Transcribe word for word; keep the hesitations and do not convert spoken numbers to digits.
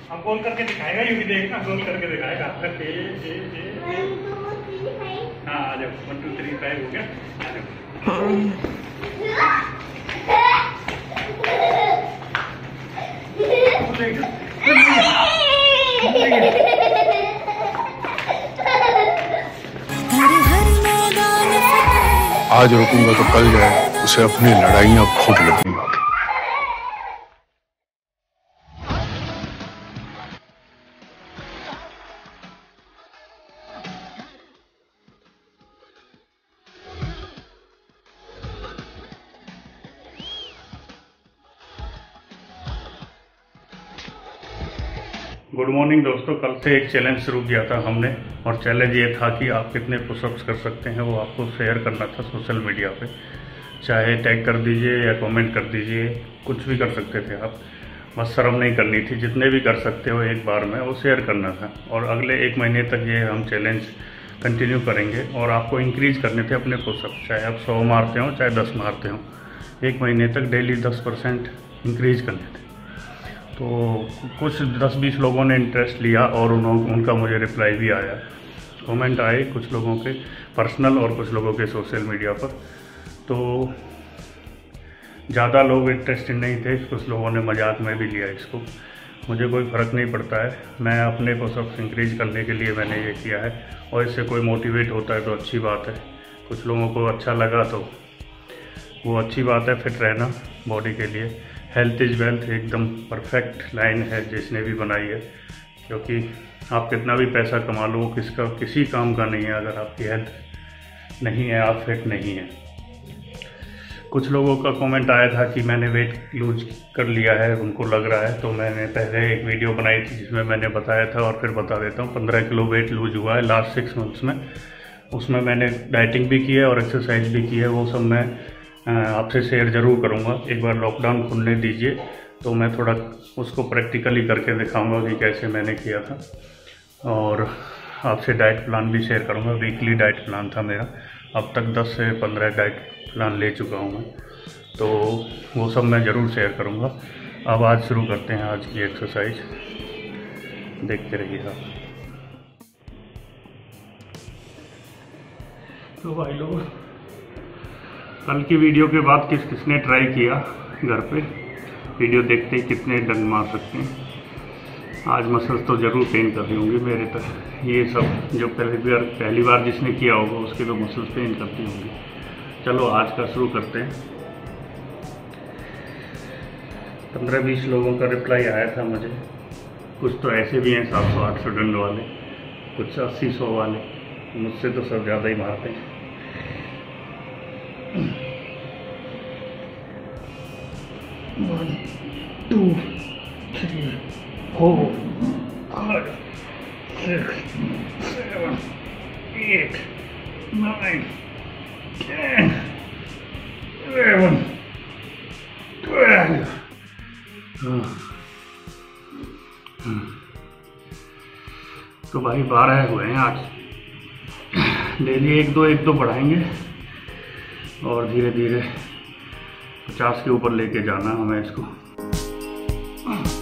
अब गोल करके दिखाएगा, ये भी देखना, गोल करके दिखाएगा। ए, ए, ए, ए। हाँ आ जाओ, वन टू थ्री फाइव हो गया, आ जाओ। आज रुकूंगा तो कल जाए उसे अपनी लड़ाइयाँ खुद लड़ूंगा। गुड मॉर्निंग दोस्तों। कल से एक चैलेंज शुरू किया था हमने, और चैलेंज ये था कि आप कितने पुशअप्स कर सकते हैं वो आपको शेयर करना था सोशल मीडिया पे। चाहे टैग कर दीजिए या कमेंट कर दीजिए, कुछ भी कर सकते थे आप, बस शर्म नहीं करनी थी। जितने भी कर सकते हो एक बार में वो शेयर करना था। और अगले एक महीने तक ये हम चैलेंज कंटिन्यू करेंगे और आपको इंक्रीज करने थे अपने पुशअप्स। चाहे आप सौ मारते हो चाहे दस मारते हो, एक महीने तक डेली दस परसेंट इंक्रीज करने थे। तो कुछ दस बीस लोगों ने इंटरेस्ट लिया और उन्होंने उनका मुझे रिप्लाई भी आया, कमेंट आए कुछ लोगों के पर्सनल और कुछ लोगों के सोशल मीडिया पर। तो ज़्यादा लोग इंटरेस्टेड नहीं थे, कुछ लोगों ने मजाक में भी लिया इसको। मुझे कोई फ़र्क नहीं पड़ता है, मैं अपने पुशअप्स इंक्रीज करने के लिए मैंने ये किया है, और इससे कोई मोटिवेट होता है तो अच्छी बात है। कुछ लोगों को अच्छा लगा तो वो अच्छी बात है। फिट रहना बॉडी के लिए, हेल्थ इज़ वेल्थ एकदम परफेक्ट लाइन है जिसने भी बनाई है। क्योंकि आप कितना भी पैसा कमा लो, किसका किसी काम का नहीं है अगर आपकी हेल्थ नहीं है, आप फिट नहीं है। कुछ लोगों का कमेंट आया था कि मैंने वेट लूज कर लिया है, उनको लग रहा है। तो मैंने पहले एक वीडियो बनाई थी जिसमें मैंने बताया था, और फिर बता देता हूँ। पंद्रह किलो वेट लूज हुआ है लास्ट सिक्स मंथ्स में। उसमें मैंने डाइटिंग भी की है और एक्सरसाइज भी की है, वो सब मैं आपसे शेयर ज़रूर करूँगा। एक बार लॉकडाउन खुलने दीजिए तो मैं थोड़ा उसको प्रैक्टिकली करके दिखाऊंगा कि कैसे मैंने किया था। और आपसे डाइट प्लान भी शेयर करूँगा। वीकली डाइट प्लान था मेरा, अब तक दस से पंद्रह डाइट प्लान ले चुका हूँ मैं, तो वो सब मैं ज़रूर शेयर करूँगा। अब आज शुरू करते हैं आज की एक्सरसाइज, देखते रहिए आप। तो भाई लोग, कल की वीडियो के बाद किस किसने ट्राई किया घर पे, वीडियो देखते ही कितने डंड मार सकते हैं। आज मसल्स तो ज़रूर पेन कर रही होंगी मेरे तक। ये सब जो पहली बार पहली बार जिसने किया होगा उसके तो मसल्स पेन करती होंगी। चलो आज का शुरू करते हैं। पंद्रह बीस लोगों का रिप्लाई आया था मुझे। कुछ तो ऐसे भी हैं सात सौ आठ सौ डंड वाले, कुछ अस्सी सौ वाले, मुझसे तो सब ज़्यादा ही मारते हैं। One, two, three, four, five, six, seven, eight, nine, ten, eleven, twelve. तो भाई बारह हुए हैं आज। डेली एक दो एक दो बढ़ाएंगे और धीरे धीरे पचास के ऊपर लेके जाना हमें इसको।